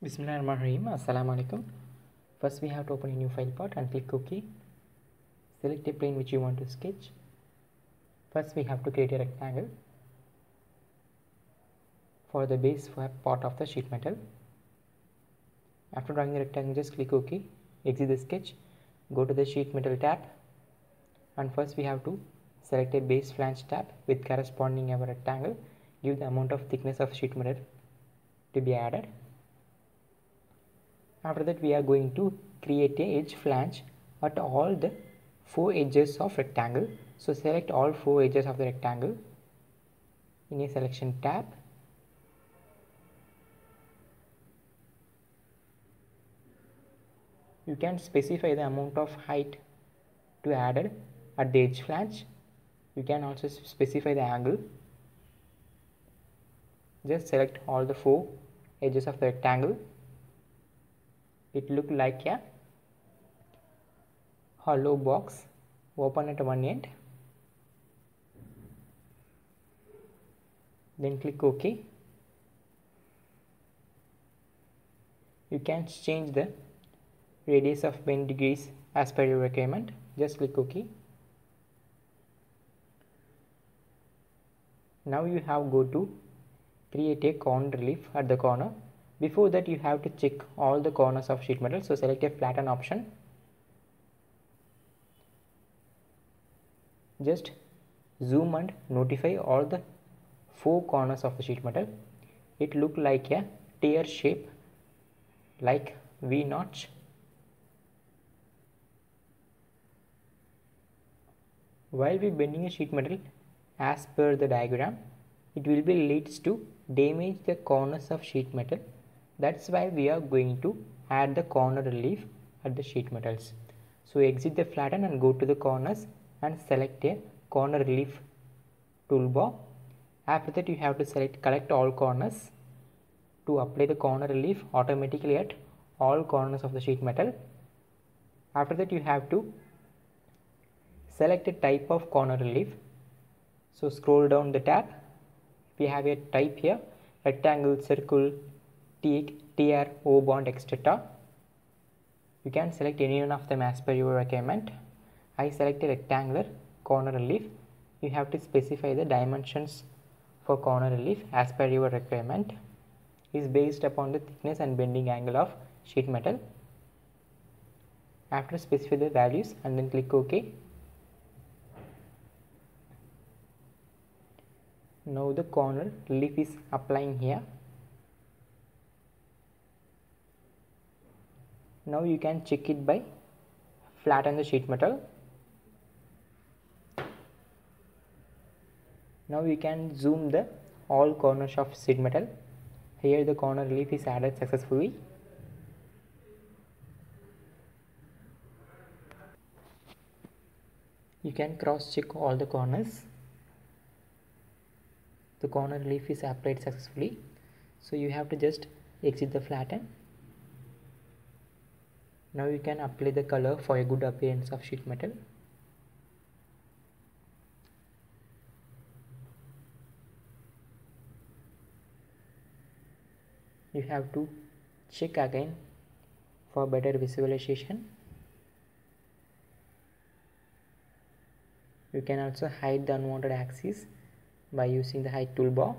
Bismillahirrahmanirrahim. Assalamu alaikum. First we have to open a new file path and click OK. Select a plane which you want to sketch. First we have to create a rectangle for the base part of the sheet metal. After drawing the rectangle, just click OK, exit the sketch, go to the sheet metal tab, and first we have to select a base flange tab with corresponding our rectangle. Give the amount of thickness of sheet metal to be added. After that we are going to create a edge flange at all the 4 edges of rectangle. So select all 4 edges of the rectangle in a selection tab. You can specify the amount of height to add at the edge flange. You can also specify the angle. Just select all the 4 edges of the rectangle. It look like a hollow box, open at one end, then click OK. You can change the radius of bend degrees as per your requirement. Just click OK. Now you have go to create a corner relief at the corner. Before that you have to check all the corners of sheet metal. So select a flatten option. Just zoom and notify all the 4 corners of the sheet metal. It look like a tear shape, like V notch. While we bending a sheet metal as per the diagram, it will be leads to damage the corners of sheet metal. That's why we are going to add the corner relief at the sheet metals. So exit the flatten and go to the corners and select a corner relief toolbar. After that you have to select collect all corners to apply the corner relief automatically at all corners of the sheet metal. After that you have to select a type of corner relief. So scroll down the tab. We have a type here: rectangle, circle, teak, tear, O-bond, etc. You can select any one of them as per your requirement. I select a rectangular corner relief. You have to specify the dimensions for corner relief as per your requirement. Is based upon the thickness and bending angle of sheet metal. After specify the values and then click OK. Now the corner relief is applying here. Now you can check it by flatten the sheet metal. Now you can zoom the all corners of sheet metal. Here the corner relief is added successfully. You can cross check all the corners. The corner relief is applied successfully. So you have to just exit the flatten. Now you can apply the color for a good appearance of sheet metal. You have to check again for better visualization. You can also hide the unwanted axis by using the hide toolbar.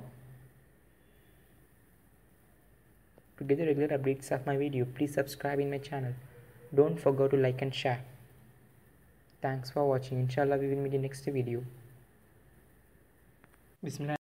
To get the regular updates of my video, please subscribe in my channel. Don't forget to like and share. Thanks for watching. Inshallah we will meet in next video. Bismillah.